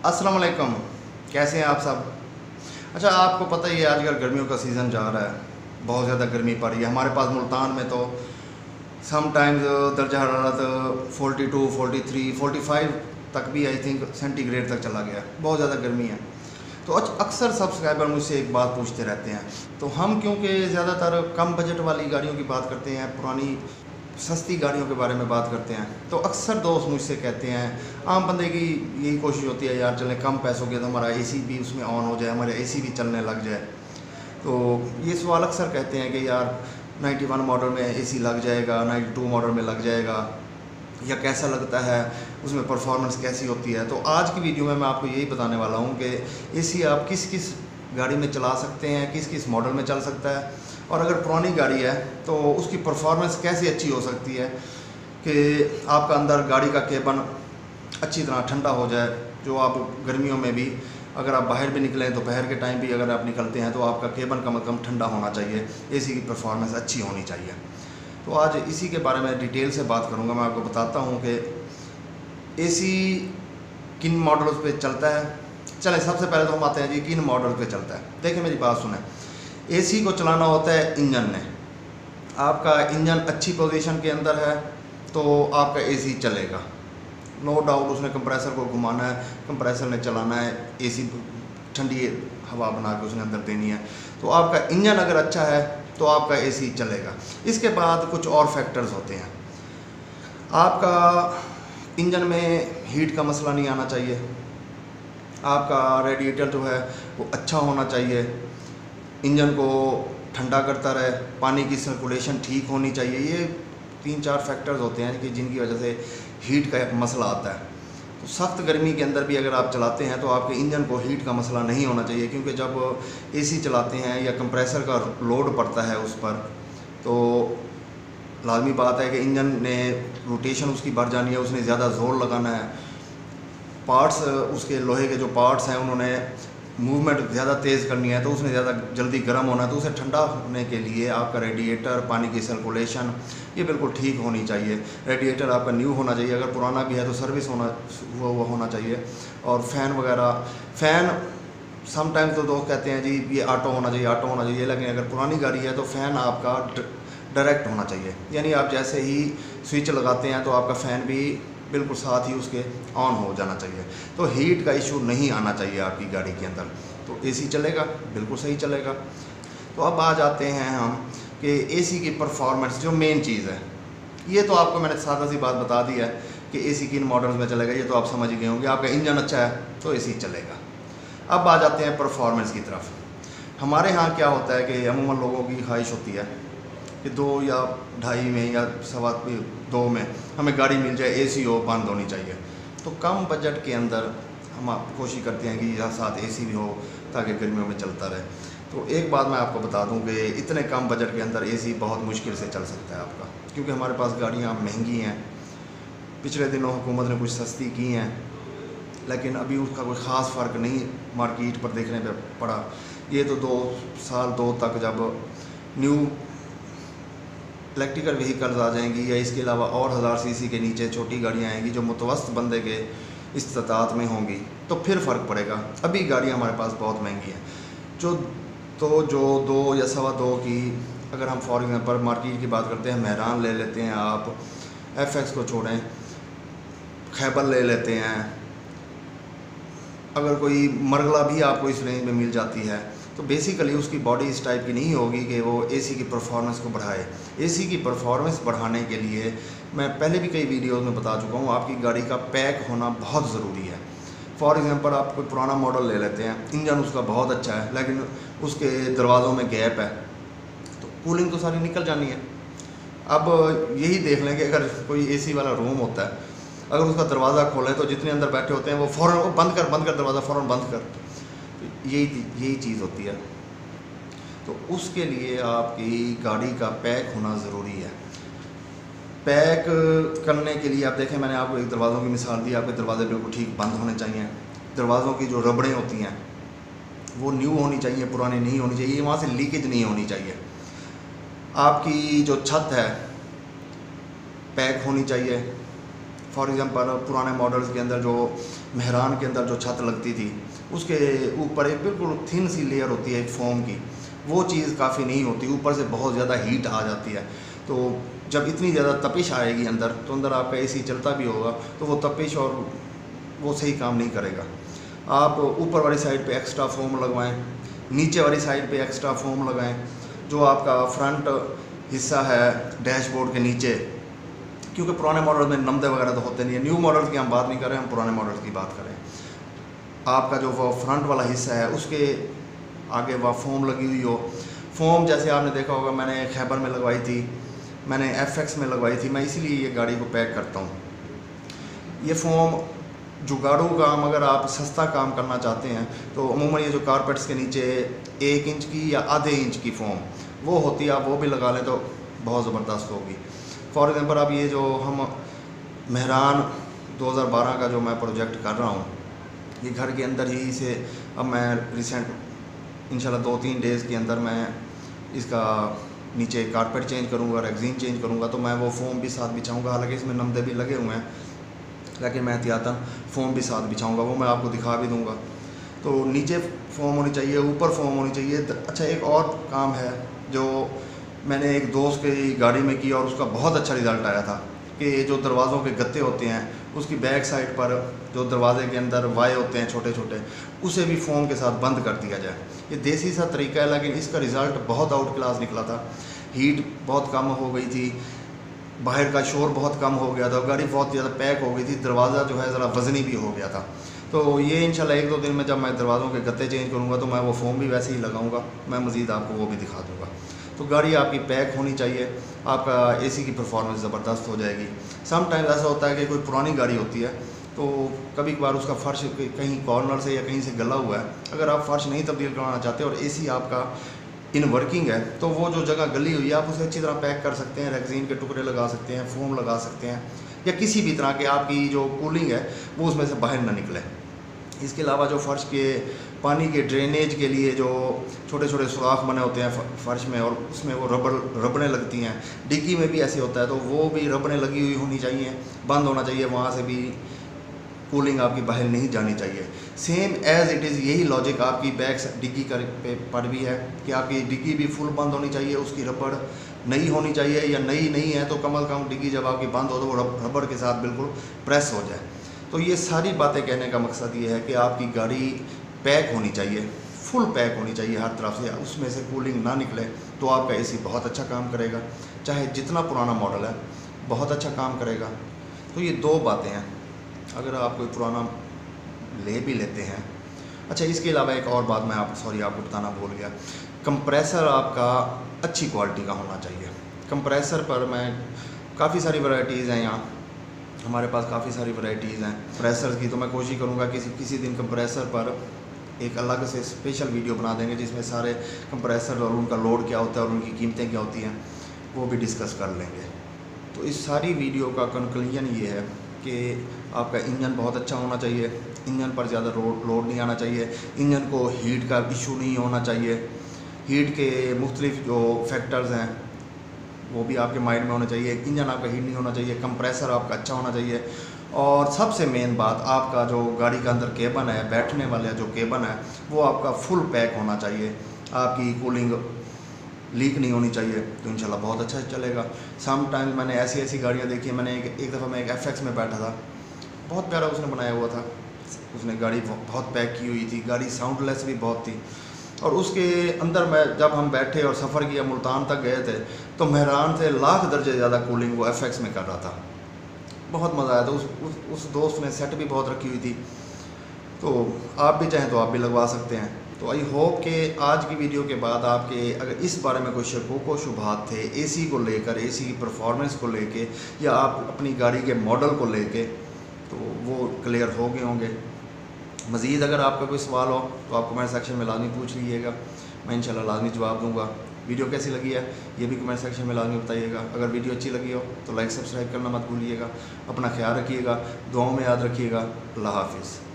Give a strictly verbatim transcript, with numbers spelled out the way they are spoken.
अस्सलाम वालेकुम, कैसे हैं आप सब। अच्छा, आपको पता ही है आजकल गर्मियों का सीज़न जा रहा है, बहुत ज़्यादा गर्मी पड़ रही है। हमारे पास मुल्तान में तो समटाइम्स दर्जा हरारत forty two forty three forty five तक भी आई थिंक सेंटीग्रेड तक चला गया, बहुत ज़्यादा गर्मी है। तो अक्सर सब्सक्राइबर मुझसे एक बात पूछते रहते हैं, तो हम क्योंकि ज़्यादातर कम बजट वाली गाड़ियों की बात करते हैं, पुरानी सस्ती गाड़ियों के बारे में बात करते हैं, तो अक्सर दोस्त मुझसे कहते हैं, आम बंदे की यही कोशिश होती है यार चलें कम पैसों के तो हमारा एसी भी उसमें ऑन हो जाए, हमारे एसी भी चलने लग जाए। तो ये सवाल अक्सर कहते हैं कि यार नाइन्टी वन मॉडल में एसी लग जाएगा, नाइन्टी टू मॉडल में लग जाएगा, या कैसा लगता है, उसमें परफॉर्मेंस कैसी होती है। तो आज की वीडियो में मैं आपको यही बताने वाला हूँ कि एसी आप किस किस गाड़ी में चला सकते हैं, किस किस मॉडल में चल सकता है, और अगर पुरानी गाड़ी है तो उसकी परफॉर्मेंस कैसी अच्छी हो सकती है कि आपका अंदर गाड़ी का केबन अच्छी तरह ठंडा हो जाए, जो आप गर्मियों में भी अगर आप बाहर भी निकलें, दोपहर के टाइम भी अगर आप निकलते हैं तो आपका केबन कम से कम ठंडा होना चाहिए, एसी की परफॉर्मेंस अच्छी होनी चाहिए। तो आज इसी के बारे में डिटेल से बात करूंगा। मैं आपको बताता हूं कि एसी किन मॉडल्स पे चलता है। चलें सबसे पहले तो हम आते हैं जी किन मॉडल पे चलता है। देखिए मेरी बात सुने, एसी को चलाना होता है इंजन ने। आपका इंजन अच्छी पोजीशन के अंदर है तो आपका एसी चलेगा, नो डाउट। उसने कंप्रेसर को घुमाना है, कंप्रेसर ने चलाना है, एसी ठंडी हवा बना के उसने अंदर देनी है, तो आपका इंजन अगर अच्छा है तो आपका एसी चलेगा। इसके बाद कुछ और फैक्टर्स होते हैं। आपका इंजन में हीट का मसला नहीं आना चाहिए, आपका रेडिएटर जो है वो अच्छा होना चाहिए, इंजन को ठंडा करता रहे, पानी की सर्कुलेशन ठीक होनी चाहिए। ये तीन चार फैक्टर्स होते हैं कि जिनकी वजह से हीट का मसला आता है। तो सख्त गर्मी के अंदर भी अगर आप चलाते हैं तो आपके इंजन को हीट का मसला नहीं होना चाहिए, क्योंकि जब एसी चलाते हैं या कंप्रेसर का लोड पड़ता है उस पर, तो लाजमी बात है कि इंजन ने रोटेशन उसकी बढ़ जानी है, उसने ज़्यादा ज़ोर लगाना है, पार्ट्स उसके लोहे के जो पार्ट्स हैं उन्होंने मूवमेंट ज़्यादा तेज़ करनी है, तो उसने ज़्यादा जल्दी गर्म होना है। तो उसे ठंडा होने के लिए आपका रेडिएटर, पानी की सर्कुलेशन ये बिल्कुल ठीक होनी चाहिए। रेडिएटर आपका न्यू होना चाहिए, अगर पुराना भी है तो सर्विस होना हुआ हुआ होना चाहिए। और फ़ैन वगैरह, फ़ैन समटाइम्स तो दोस्त कहते हैं जी ये ऑटो होना चाहिए, ऑटो होना चाहिए, लेकिन अगर पुरानी गाड़ी है तो फ़ैन आपका डायरेक्ट होना चाहिए, यानी आप जैसे ही स्विच लगाते हैं तो आपका फ़ैन भी बिल्कुल साथ ही उसके ऑन हो जाना चाहिए। तो हीट का इशू नहीं आना चाहिए आपकी गाड़ी के अंदर, तो एसी चलेगा, बिल्कुल सही चलेगा। तो अब आ जाते हैं हम कि एसी की परफॉर्मेंस जो मेन चीज़ है, ये तो आपको मैंने सादा सी बात बता दी है कि एसी किन मॉडल्स में चलेगा, ये तो आप समझ गए होंगे। आपका इंजन अच्छा है तो एसी चलेगा। अब आ जाते हैं परफॉर्मेंस की तरफ। हमारे यहाँ क्या होता है कि अमूमन लोगों की ख्वाहिश होती है कि दो या ढाई में या सवा दो में हमें गाड़ी मिल जाए, एसी हो, बंद होनी चाहिए। तो कम बजट के अंदर हम कोशिश करते हैं कि यहाँ साथ एसी भी हो ताकि गर्मियों में चलता रहे। तो एक बात मैं आपको बता दूं कि इतने कम बजट के अंदर एसी बहुत मुश्किल से चल सकता है आपका, क्योंकि हमारे पास गाड़ियाँ महंगी हैं। पिछले दिनों हुकूमत ने कुछ सस्ती की हैं, लेकिन अभी उसका कोई ख़ास फ़र्क नहीं मार्केट पर देखने पर पड़ा। ये तो दो साल दो तक जब न्यू इलेक्ट्रिकल व्हीकल्स आ जाएंगी या इसके अलावा और हज़ार सीसी के नीचे छोटी गाड़ियाँ आएंगी जो मुतवस्त बंदे के इस्तात में होंगी, तो फिर फ़र्क पड़ेगा। अभी गाड़ियाँ हमारे पास बहुत महंगी हैं। जो तो जो दो या सवा दो की, अगर हम फॉर एग्जांपल मार्केट की बात करते हैं, मेहरान ले लेते हैं आप, एफ एक्स को छोड़ें, खैबर ले लेते हैं, अगर कोई मरगला भी आपको इस रेंज में मिल जाती है, तो बेसिकली उसकी बॉडी इस टाइप की नहीं होगी कि वो एसी की परफॉर्मेंस को बढ़ाए। एसी की परफॉर्मेंस बढ़ाने के लिए मैं पहले भी कई वीडियोस में बता चुका हूँ, आपकी गाड़ी का पैक होना बहुत ज़रूरी है। फॉर एग्जांपल आप कोई पुराना मॉडल ले लेते हैं, इंजन उसका बहुत अच्छा है लेकिन उसके दरवाज़ों में गैप है, तो कूलिंग तो सारी निकल जानी है। अब यही देख लें कि अगर कोई एसी वाला रूम होता है, अगर उसका दरवाज़ा खोलें तो जितने अंदर बैठे होते हैं वो फ़ौरन वो बंद कर बंद कर दरवाज़ा फ़ौरन बंद कर, यही यही चीज़ होती है। तो उसके लिए आपकी गाड़ी का पैक होना ज़रूरी है। पैक करने के लिए आप देखें, मैंने आपको एक दरवाज़ों की मिसाल दी, आपके दरवाजे बिल्कुल ठीक बंद होने चाहिए। दरवाज़ों की जो रबड़ें होती हैं वो न्यू होनी चाहिए, पुरानी नहीं होनी चाहिए, वहाँ से लीकेज नहीं होनी चाहिए। आपकी जो छत है पैक होनी चाहिए, फॉर एग्ज़ाम्पल पुराने मॉडल्स के अंदर जो मेहरान के अंदर जो छत लगती थी उसके ऊपर एक बिल्कुल थिन सी लेयर होती है एक फोम की, वो चीज़ काफ़ी नहीं होती, ऊपर से बहुत ज़्यादा हीट आ जाती है। तो जब इतनी ज़्यादा तपिश आएगी अंदर, तो अंदर आपका एसी चलता भी होगा तो वो तपिश और वो सही काम नहीं करेगा। आप ऊपर वाली साइड पे एक्स्ट्रा फोम लगवाएं, नीचे वाली साइड पे एक्स्ट्रा फोम लगाएं। जो आपका फ्रंट हिस्सा है डैशबोर्ड के नीचे, क्योंकि पुराने मॉडल में नमदे वगैरह तो होते नहीं है, न्यू मॉडल की हम बात नहीं कर रहे हैं, हम पुराने मॉडल की बात करें। आपका जो वो फ्रंट वाला हिस्सा है उसके आगे वह फोम लगी हुई हो। फोम जैसे आपने देखा होगा मैंने खैबर में लगवाई थी, मैंने एफ एक्स में लगवाई थी, मैं इसीलिए ये गाड़ी को पैक करता हूँ। ये फोम जुगाड़ू काम अगर आप सस्ता काम करना चाहते हैं तो अमूमन ये जो कारपेट्स के नीचे एक इंच की या आधे इंच की फोम वो होती है, आप वो भी लगा लें तो बहुत ज़बरदस्त होगी। फॉर एग्ज़ाम्पल अब ये जो हम मेहरान दो हज़ार बारह का जो मैं प्रोजेक्ट कर रहा हूँ, ये घर के अंदर ही से अब मैं रिसेंट इंशाल्लाह दो तीन डेज़ के अंदर मैं इसका नीचे कारपेट चेंज करूँगा, रेगजीन चेंज करूँगा, तो मैं वो फोम भी साथ बिछाऊँगा। हालांकि इसमें नमदे भी लगे हुए हैं, लेकिन मैं एहतियातन फोम भी साथ बिछाऊँगा, वो मैं आपको दिखा भी दूँगा। तो नीचे फोम होनी चाहिए, ऊपर फोम होनी चाहिए। अच्छा, एक और काम है जो मैंने एक दोस्त की गाड़ी में किया और उसका बहुत अच्छा रिज़ल्ट आया था कि जो दरवाज़ों के गत्ते होते हैं उसकी बैक साइड पर जो दरवाजे के अंदर वाए होते हैं छोटे छोटे, उसे भी फोम के साथ बंद कर दिया जाए। ये देसी सा तरीका है, लेकिन इसका रिज़ल्ट बहुत आउट क्लास निकला था। हीट बहुत कम हो गई थी, बाहर का शोर बहुत कम हो गया था, गाड़ी बहुत ज़्यादा पैक हो गई थी, दरवाज़ा जो है ज़रा वज़नी भी हो गया था। तो ये इंशाल्लाह एक दो दिन में जब मैं दरवाज़ों के गत्ते चेंज करूँगा तो मैं वो फोम भी वैसे ही लगाऊँगा, मैं मज़ीद आपको वो भी दिखा दूँगा। तो गाड़ी आपकी पैक होनी चाहिए, आपका एसी की परफॉर्मेंस ज़बरदस्त हो जाएगी। समटाइम्स ऐसा होता है कि कोई पुरानी गाड़ी होती है तो कभी कभार उसका फ़र्श कहीं कॉर्नर से या कहीं से गला हुआ है, अगर आप फ़र्श नहीं तब्दील करवाना चाहते और एसी आपका इन वर्किंग है तो वो जो जगह गली हुई है आप उसे अच्छी तरह पैक कर सकते हैं, रेगजीन के टुकड़े लगा सकते हैं, फोम लगा सकते हैं, या किसी भी तरह के आपकी जो कूलिंग है वो उसमें से बाहर ना निकले। इसके अलावा जो फ़र्श के पानी के ड्रेनेज के लिए जो छोटे छोटे सुराख बने होते हैं फ़र्श में और उसमें वो रबड़ रबड़ें लगती हैं, डिग्गी में भी ऐसे होता है, तो वो भी रबड़ें लगी हुई होनी चाहिए, बंद होना चाहिए, वहाँ से भी कूलिंग आपकी बाहर नहीं जानी चाहिए। सेम एज़ इट इज़ यही लॉजिक आपकी बैक डिग्गी कर पे पर भी है कि आपकी डिग्गी भी फुल बंद होनी चाहिए, उसकी रबड़ नई होनी चाहिए, या नई नहीं है तो कम अज़ कम डिग्गी जब आपकी बंद हो तो वो रबड़ के साथ बिल्कुल प्रेस हो जाए। तो ये सारी बातें कहने का मकसद ये है कि आपकी गाड़ी पैक होनी चाहिए, फुल पैक होनी चाहिए हर तरफ से, उसमें से कूलिंग ना निकले तो आपका एसी बहुत अच्छा काम करेगा, चाहे जितना पुराना मॉडल है बहुत अच्छा काम करेगा। तो ये दो बातें हैं अगर आप कोई पुराना ले भी लेते हैं। अच्छा, इसके अलावा एक और बात मैं आप सॉरी आपको बताना भूल गया, कंप्रेसर आपका अच्छी क्वालिटी का होना चाहिए। कंप्रेसर पर मैं काफ़ी सारी वैरायटीज़ हैं, यहाँ हमारे पास काफ़ी सारी वैरायटीज़ हैं कंप्रेसर की, तो मैं कोशिश करूँगा किसी किसी दिन कंप्रेसर पर एक अलग से स्पेशल वीडियो बना देंगे जिसमें सारे कंप्रेसर और उनका लोड क्या होता है और उनकी कीमतें क्या होती हैं वो भी डिस्कस कर लेंगे। तो इस सारी वीडियो का कंक्लूजन ये है कि आपका इंजन बहुत अच्छा होना चाहिए, इंजन पर ज़्यादा लोड लोड नहीं आना चाहिए, इंजन को हीट का इशू नहीं होना चाहिए, हीट के मुख्तलिफ जो फैक्टर्स हैं वो भी आपके माइंड में होना चाहिए, इंजन आपका हीट नहीं होना चाहिए, कंप्रेसर आपका अच्छा होना चाहिए, और सबसे मेन बात आपका जो गाड़ी का अंदर केबन है, बैठने वाला जो केबन है वो आपका फुल पैक होना चाहिए, आपकी कूलिंग लीक नहीं होनी चाहिए, तो इंशाल्लाह बहुत अच्छा चलेगा। सम टाइम्स मैंने ऐसी ऐसी गाड़ियाँ देखी, मैंने एक, एक दफ़ा मैं एक एफ एक्स में बैठा था, बहुत प्यारा उसने बनाया हुआ था, उसने गाड़ी बहुत पैक की हुई थी, गाड़ी साउंडलेस भी बहुत थी, और उसके अंदर मैं जब हम बैठे और सफ़र किया मुल्तान तक गए थे तो मेहरान से लाख दर्जे ज़्यादा कूलिंग वो एफ एक्स में कर रहा था, बहुत मज़ा आया था। उस, उस उस दोस्त ने सेट भी बहुत रखी हुई थी, तो आप भी चाहें तो आप भी लगवा सकते हैं। तो आई होप कि आज की वीडियो के बाद आपके अगर इस बारे में कोई शकों व शुबहात थे एसी को लेकर, एसी की परफॉर्मेंस को लेके, या आप अपनी गाड़ी के मॉडल को लेके, तो वो क्लियर हो गए होंगे। मज़ीद अगर आपका कोई सवाल हो तो आप कमेंट सेक्शन में लाजमी पूछ लीजिएगा, मैं इंशाल्लाह लाजमी जवाब दूंगा। वीडियो कैसी लगी है ये भी कमेंट सेक्शन में लाजमी बताइएगा। अगर वीडियो अच्छी लगी हो तो लाइक सब्सक्राइब करना मत भूलिएगा। अपना ख्याल रखिएगा, दुआओं में याद रखिएगा। अल्लाह हाफिज़।